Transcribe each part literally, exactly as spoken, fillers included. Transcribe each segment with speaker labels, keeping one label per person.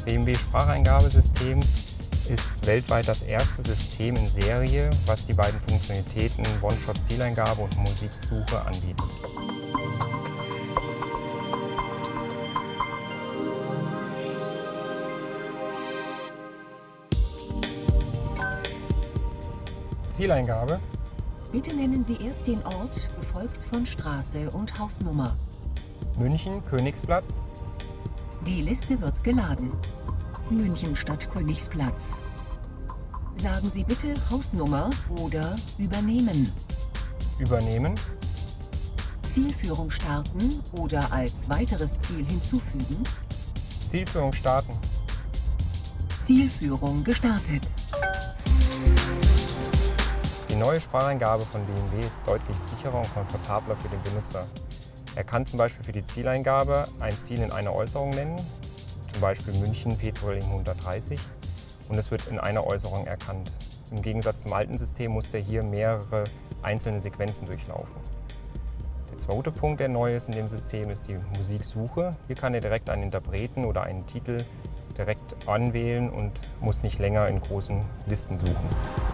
Speaker 1: B M W Spracheingabesystem ist weltweit das erste System in Serie, was die beiden Funktionalitäten One-Shot-Zieleingabe und Musiksuche anbietet. Zieleingabe.
Speaker 2: Bitte nennen Sie erst den Ort, gefolgt von Straße und Hausnummer.
Speaker 1: München, Königsplatz.
Speaker 2: Die Liste wird geladen. München statt Königsplatz. Sagen Sie bitte Hausnummer oder übernehmen.
Speaker 1: Übernehmen.
Speaker 2: Zielführung starten oder als weiteres Ziel hinzufügen.
Speaker 1: Zielführung starten.
Speaker 2: Zielführung gestartet.
Speaker 1: Die neue Spracheingabe von B M W ist deutlich sicherer und komfortabler für den Benutzer. Er kann zum Beispiel für die Zieleingabe ein Ziel in einer Äußerung nennen, zum Beispiel München Petroling hundertdreißig, und es wird in einer Äußerung erkannt. Im Gegensatz zum alten System musste er hier mehrere einzelne Sequenzen durchlaufen. Der zweite Punkt, der neu ist in dem System, ist die Musiksuche. Hier kann er direkt einen Interpreten oder einen Titel direkt anwählen und muss nicht länger in großen Listen suchen.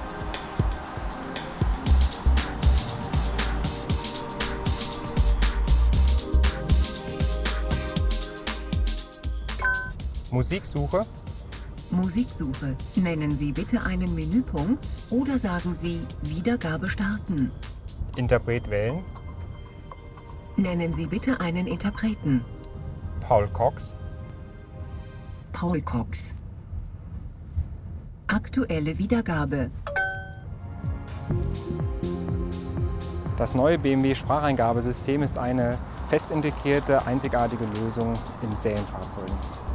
Speaker 1: Musiksuche.
Speaker 2: Musiksuche. Nennen Sie bitte einen Menüpunkt oder sagen Sie Wiedergabe starten.
Speaker 1: Interpret wählen.
Speaker 2: Nennen Sie bitte einen Interpreten.
Speaker 1: Paul Cox.
Speaker 2: Paul Cox. Aktuelle Wiedergabe.
Speaker 1: Das neue B M W Spracheingabesystem ist eine fest integrierte, einzigartige Lösung in Serienfahrzeugen.